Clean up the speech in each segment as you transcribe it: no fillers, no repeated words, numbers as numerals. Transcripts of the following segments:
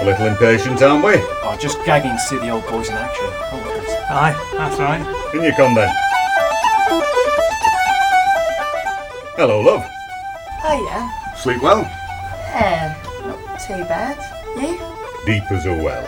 A little impatient, aren't we? Oh, just gagging to see the old boys in action. Aye, that's right. In you come then. Hello, love. Hiya. Sleep well? Not too bad. You? Deep as a well.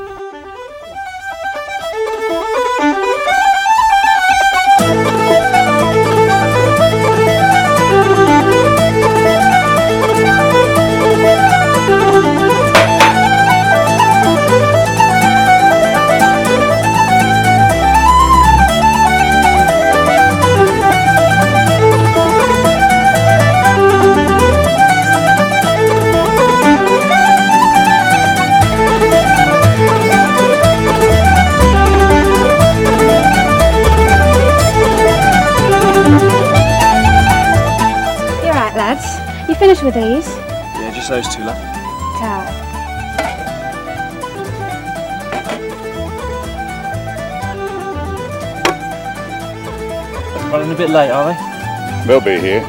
You finished with these? Yeah, just those two left. Ta. Running a bit late, are they? They'll be here.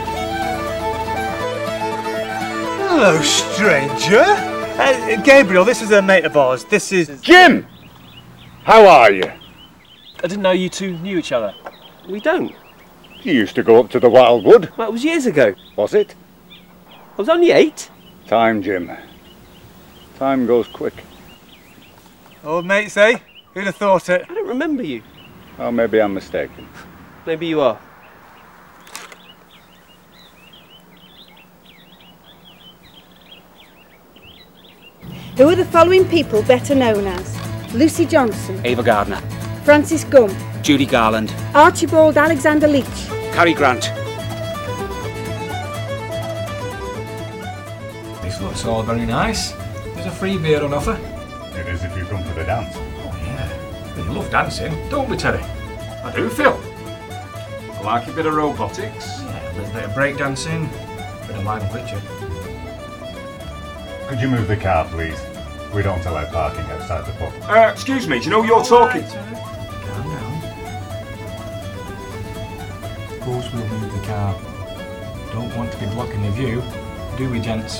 Hello, stranger. Gabriel, this is a mate of ours. This is... Jim! How are you? I didn't know you two knew each other. We don't. You used to go up to the Wildwood. Well, it was years ago. Was it? I was only 8. Time, Jim. Time goes quick. Old mates, eh? Who'd have thought it? I don't remember you. Oh, maybe I'm mistaken. Maybe you are. Who are the following people better known as? Lucy Johnson, Ava Gardner, Francis Gump, Judy Garland, Archibald Alexander Leach. Cary Grant. This looks all very nice. There's a free beer on offer. It is if you come for the dance. Oh yeah. You love dancing, don't we, Terry? I do, Phil. I like a bit of robotics. Yeah, a little bit of breakdancing, a bit of live and picture. Could you move the car, please? We don't allow parking outside the pub. Excuse me, do you know you're talking? Calm down. Of course we'll move the car. Don't want to be blocking the view, do we, gents?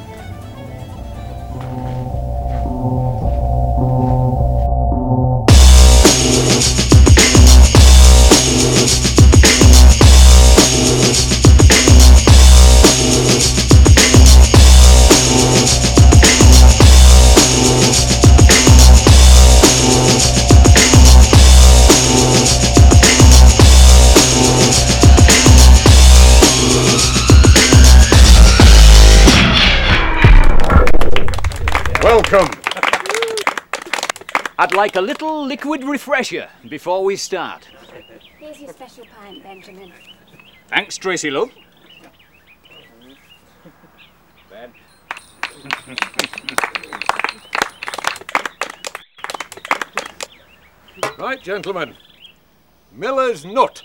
Welcome. I'd like a little liquid refresher before we start. Here's your special pint, Benjamin. Thanks, Tracy, love. Ben. Right, gentlemen. Miller's Nut.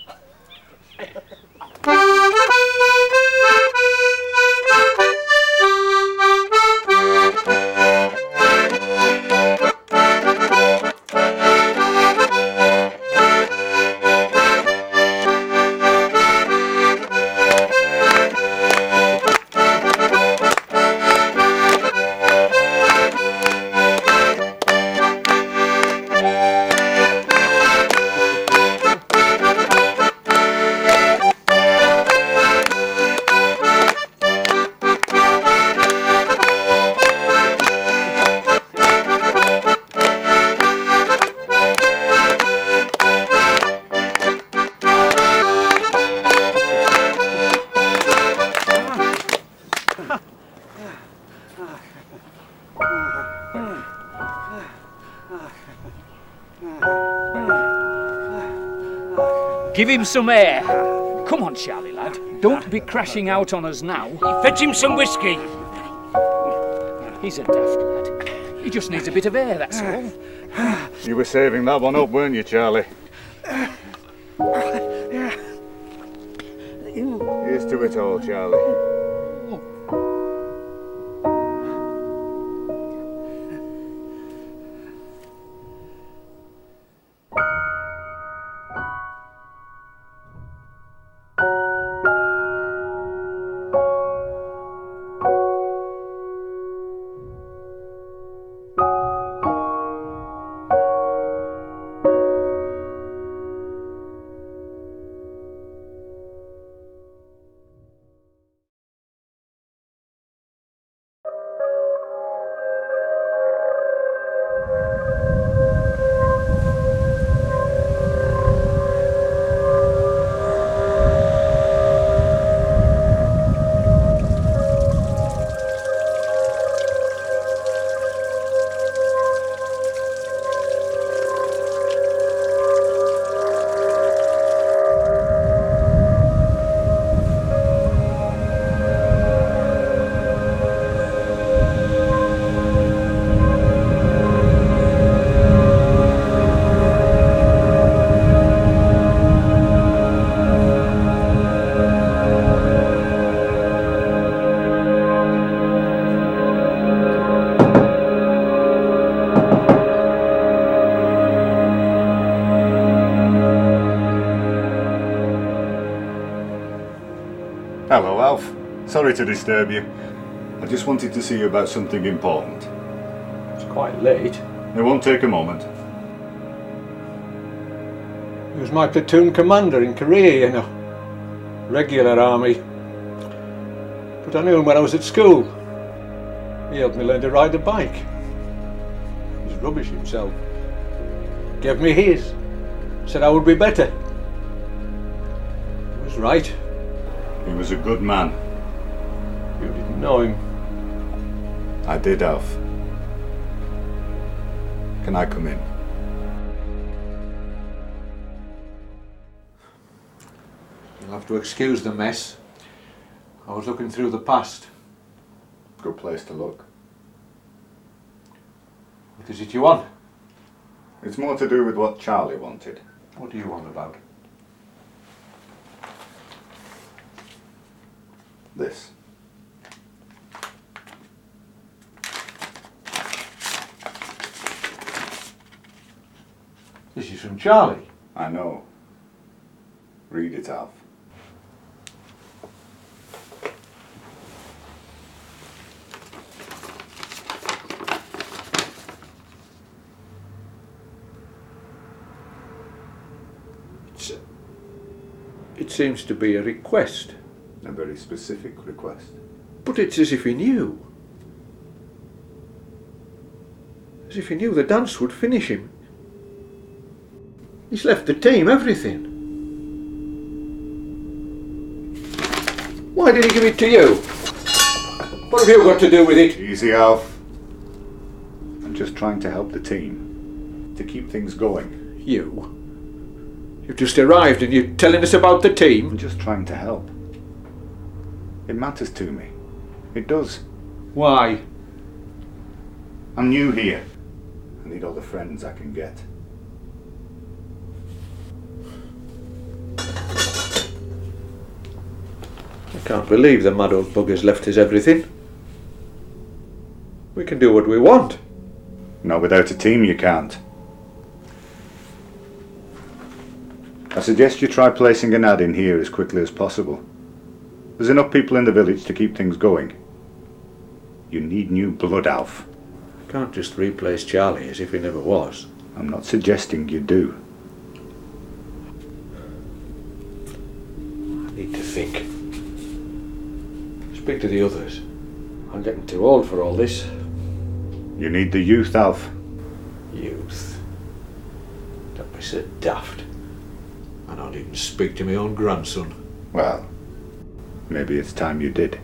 Give him some air. Come on, Charlie, lad. Don't be crashing out on us now. Fetch him some whiskey. He's a daft lad. He just needs a bit of air, that's all. You were saving that one up, weren't you, Charlie? Here's to it all, Charlie. Sorry to disturb you. I just wanted to see you about something important. It's quite late. It won't take a moment. He was my platoon commander in Korea, you know. Regular army. But I knew him when I was at school. He helped me learn to ride the bike. He was rubbish himself. Gave me his. Said I would be better. He was right. He was a good man. You didn't know him. I did, Alf. Can I come in? You'll have to excuse the mess. I was looking through the past. Good place to look. What is it you want? It's more to do with what Charlie wanted. What do you want about? This. This is from Charlie. I know. Read it, Alf. It seems to be a request. A very specific request. But it's as if he knew. As if he knew the dance would finish him. He's left the team, everything. Why did he give it to you? What have you got to do with it? Easy, Alf. I'm just trying to help the team. To keep things going. You? You've just arrived and you're telling us about the team? I'm just trying to help. It matters to me. It does. Why? I'm new here. I need all the friends I can get. I can't believe the mad old bugger's left us everything. We can do what we want. Not without a team, you can't. I suggest you try placing an ad in here as quickly as possible. There's enough people in the village to keep things going. You need new blood, Alf. I can't just replace Charlie as if he never was. I'm not suggesting you do. I need to think. Speak to the others. I'm getting too old for all this. You need the youth, Alf. Youth. Don't be so daft. I don't even speak to my own grandson. Well, maybe it's time you did.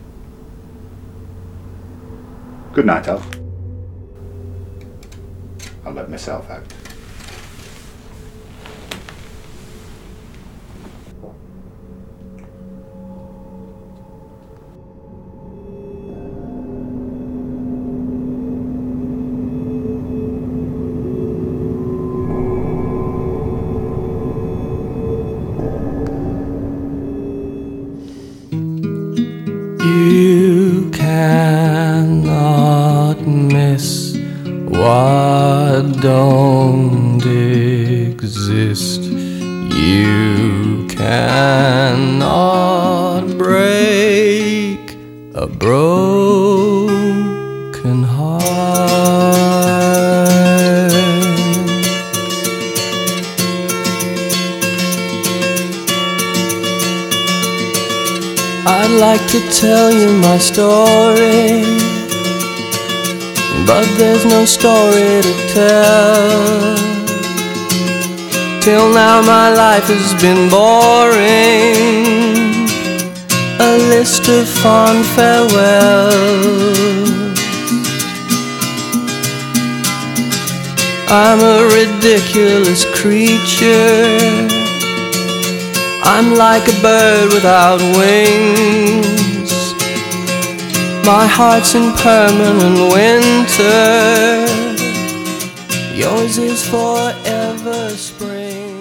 Good night, Alf. I'll let myself out. You cannot miss what don't exist. You cannot break a broken heart. I'd like to tell you my story, but there's no story to tell. Till now my life has been boring, a list of fond farewells. I'm a ridiculous creature, I'm like a bird without wings. My heart's in permanent winter, yours is forever spring.